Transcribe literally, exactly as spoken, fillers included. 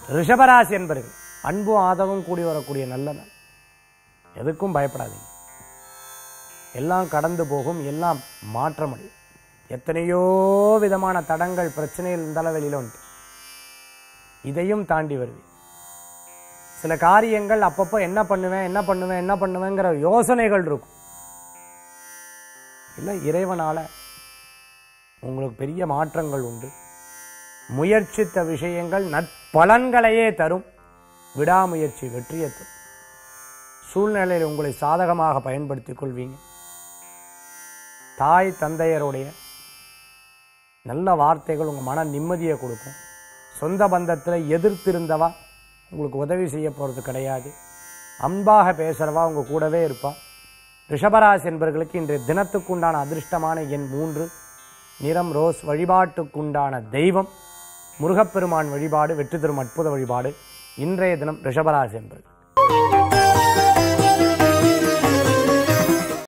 ரிஷபராசி என்பர்கள் அன்பும் ஆதரவும் கூடி வரக்கூடிய நல்ல நாள். எதுக்கும் பயப்படாதீங்க. எல்லாம் கடந்து போகும், எல்லாம் மாற்றமடையும். எத்தனையோ விதமான தடங்கள் பிரச்சனைகள் இருந்தாலும் வெளியில உண்டு. இதையும் தாண்டி வருவீங்க. சில காரியங்கள் அப்பப்போ என்ன பண்ணுவேன் என்ன பண்ணுவேன் என்ன பண்ணுவேங்கிற யோசனைகள் இருக்கும். இல்லை, இறைவனால உங்களுக்கு பெரிய மாற்றங்கள் உண்டு. முயற்சித்த விஷயங்கள் நற்பலன்களையே தரும். விடாமுயற்சி வெற்றியை தரும். சூழ்நிலையில் உங்களை சாதகமாக பயன்படுத்திக் கொள்வீங்க. தாய் தந்தையருடைய நல்ல வார்த்தைகள் உங்கள் மன நிம்மதியை கொடுக்கும். சொந்த பந்தத்தில் எதிர்த்திருந்தவா உங்களுக்கு உதவி செய்ய போகிறது கிடையாது. அன்பாக பேசுகிறவா உங்கள் கூடவே இருப்பா. ரிஷபராசி என்பவர்களுக்கு இன்றைய தினத்துக்குண்டான அதிர்ஷ்டமான எண் மூன்று, நிறம் ரோஸ். வழிபாட்டுக்குண்டான தெய்வம் முருகப்பெருமான் வழிபாடு வெற்றி தரும் அற்புத வழிபாடு. இன்றைய தினம் ரிஷபராசி என்பது